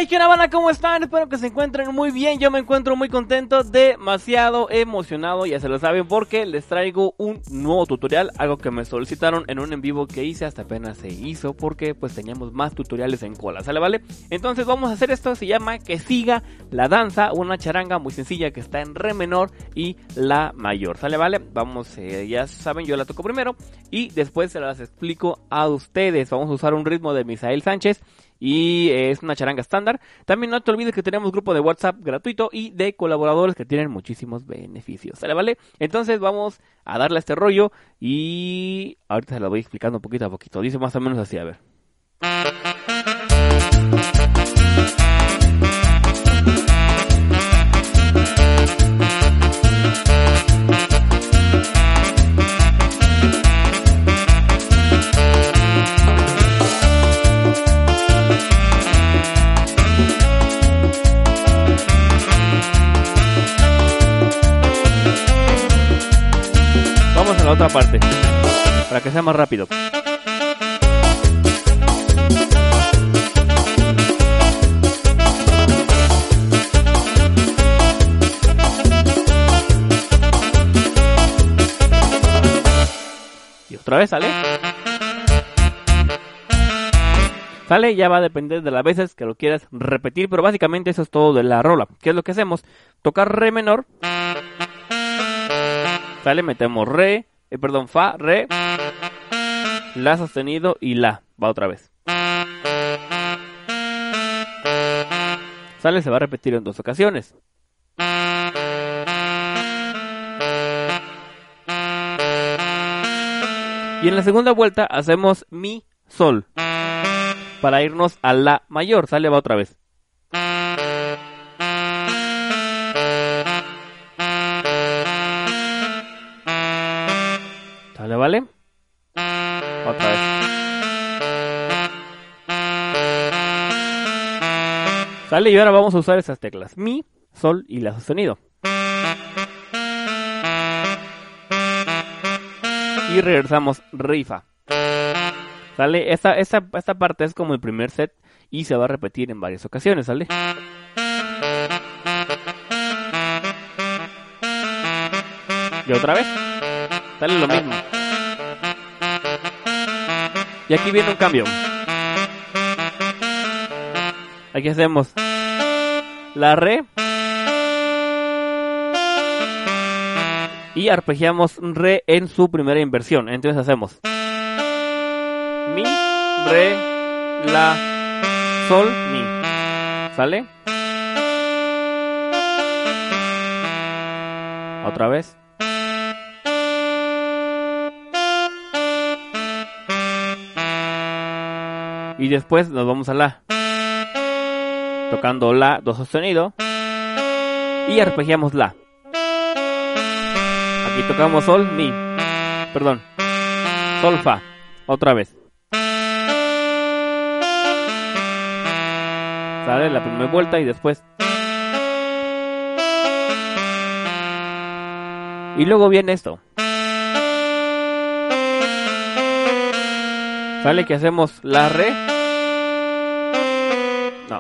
Hey, ¿qué onda, banda? ¿Cómo están? Espero que se encuentren muy bien. Yo me encuentro muy contento, demasiado emocionado, ya se lo saben, porque les traigo un nuevo tutorial, algo que me solicitaron en un en vivo que hice, hasta apenas se hizo, porque pues teníamos más tutoriales en cola, ¿sale? ¿Vale? Entonces vamos a hacer esto, se llama Que Siga la Danza, una charanga muy sencilla que está en re menor y la mayor, ¿sale? ¿Vale? Vamos, ya saben, yo la toco primero y después se las explico a ustedes. Vamos a usar un ritmo de Misael Sánchez y es una charanga estándar. También no te olvides que tenemos grupo de WhatsApp gratuito y de colaboradores que tienen muchísimos beneficios, ¿sale? ¿Vale? Entonces vamos a darle a este rollo y ahorita se lo voy explicando poquito a poquito. Dice más o menos así, a ver. Vamos a la otra parte, para que sea más rápido. Y otra vez, ¿sale? ¿Sale? Ya va a depender de las veces que lo quieras repetir, pero básicamente eso es todo de la rola. ¿Qué es lo que hacemos? Tocar re menor. ¿Sale? Metemos re, fa, re, la sostenido y la. Va otra vez. ¿Sale? Se va a repetir en 2 ocasiones. Y en la segunda vuelta hacemos mi, sol. Para irnos a la mayor. ¿Sale? Va otra vez. ¿Sale? ¿Vale? Otra vez. ¿Sale? Y ahora vamos a usar esas teclas. Mi, sol y la sostenido. Y regresamos re y fa. ¿Sale? Esta parte es como el primer set y se va a repetir en varias ocasiones, ¿sale? Y otra vez. Sale lo mismo. Y aquí viene un cambio. Aquí hacemos la re y arpegiamos re en su primera inversión. Entonces hacemos mi, re, la, sol, mi. ¿Sale? Otra vez. Y después nos vamos a la. Tocando la, do sostenido. Y arpegiamos la. Aquí tocamos sol, mi. Perdón. Sol, fa. Otra vez. Sale la primera vuelta y después. Y luego viene esto. ¿Sale? Que hacemos la re. No.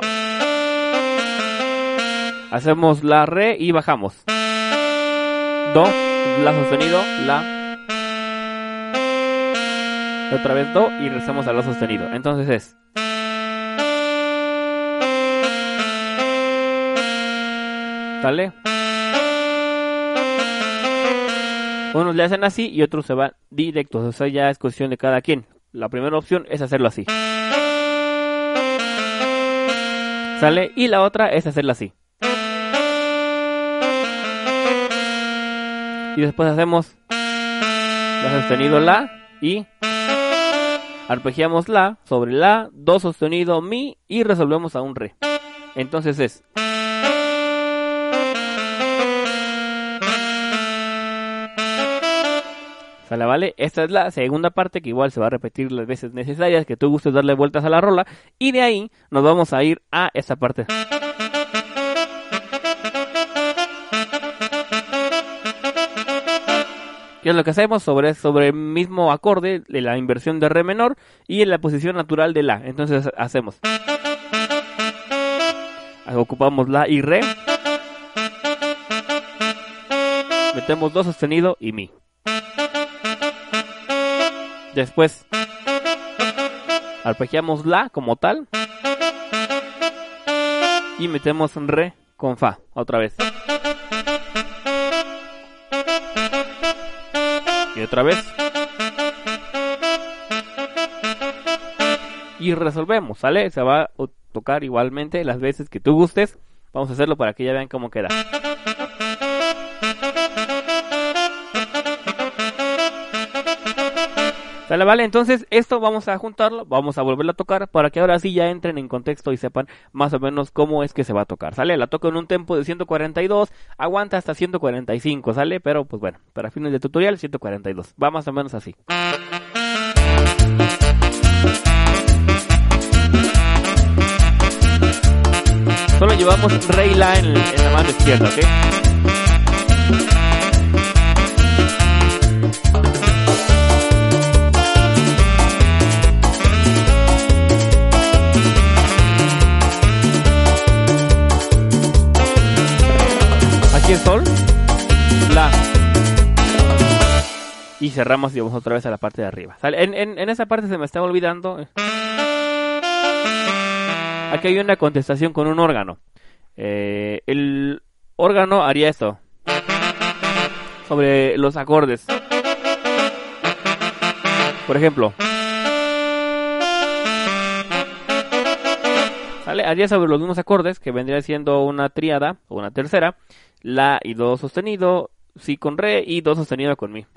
Hacemos la re y bajamos. Do, la sostenido, la. Otra vez do y regresamos a la sostenido. Entonces es. ¿Sale? Unos le hacen así y otros se van directos. O sea, ya es cuestión de cada quien. La primera opción es hacerlo así. ¿Sale? Y la otra es hacerlo así. Y después hacemos la sostenido la y arpegiamos la sobre la, do sostenido mi y resolvemos a un re. Entonces es. ¿Sale? ¿Vale? Esta es la segunda parte que igual se va a repetir las veces necesarias que tú gustes darle vueltas a la rola. Y de ahí nos vamos a ir a esta parte. ¿Qué es lo que hacemos? Sobre el mismo acorde de la inversión de re menor y en la posición natural de la. Entonces hacemos. ocupamos la y re. Metemos do sostenido y mi. Después arpegiamos la como tal y metemos re con fa otra vez. Y otra vez. Y resolvemos, ¿sale? Se va a tocar igualmente las veces que tú gustes. Vamos a hacerlo para que ya vean cómo queda. ¿Sale? Vale, entonces esto vamos a juntarlo, vamos a volverlo a tocar para que ahora sí ya entren en contexto y sepan más o menos cómo es que se va a tocar, ¿sale? La toco en un tempo de 142, aguanta hasta 145, ¿sale? Pero pues bueno, para fines de tutorial 142, va más o menos así. Solo llevamos re y la en la mano izquierda, ¿ok? Aquí el sol, la, y cerramos y vamos otra vez a la parte de arriba. ¿Sale? En esa parte se me estaba olvidando. Aquí hay una contestación con un órgano. El órgano haría esto sobre los acordes. Por ejemplo, ¿sale? Haría sobre los mismos acordes, que vendría siendo una tríada o una tercera. La y do sostenido, si con re y do sostenido con mi.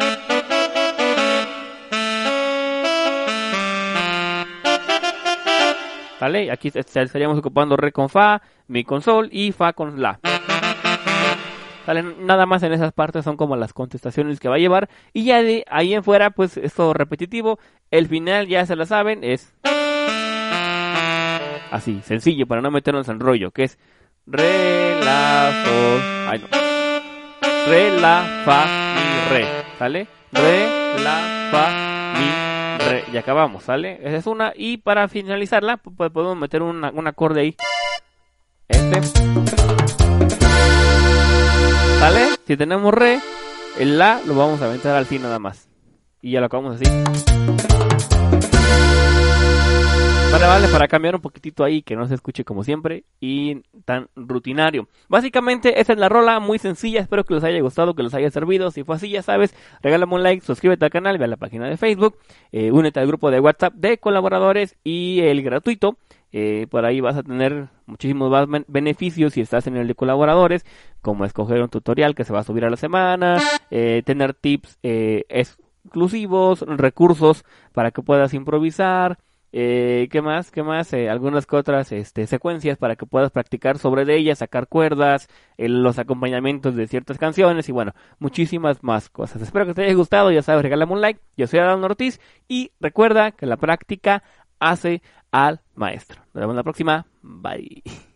¿Vale? Aquí estaríamos ocupando re con fa, mi con sol y fa con la. ¿Vale? Nada más en esas partes son como las contestaciones que va a llevar. Y ya de ahí en fuera, pues es todo repetitivo. El final ya se la saben, es así, sencillo, para no meternos en rollo, que es re, la, sol, ay no, re, la, fa, mi, re, ¿sale? Re, la, fa, mi, re, y acabamos, ¿sale? Esa es una, y para finalizarla, pues podemos meter un acorde ahí, ¿sale? Si tenemos re, el la lo vamos a aventar al fin nada más, y ya lo acabamos así. Vale, para cambiar un poquitito ahí, que no se escuche como siempre y tan rutinario. Básicamente esta es la rola, muy sencilla, espero que les haya gustado, que les haya servido. Si fue así, ya sabes, regálame un like, suscríbete al canal, ve a la página de Facebook, únete al grupo de WhatsApp de colaboradores y el gratuito. Por ahí vas a tener muchísimos más beneficios si estás en el de colaboradores, como escoger un tutorial que se va a subir a la semana, tener tips exclusivos, recursos para que puedas improvisar. ¿Qué más? Algunas que otras secuencias para que puedas practicar sobre de ellas, sacar cuerdas, los acompañamientos de ciertas canciones y bueno, muchísimas más cosas. Espero que te haya gustado, ya sabes, regálame un like. Yo soy Adán Ortiz y recuerda que la práctica hace al maestro. Nos vemos la próxima. Bye.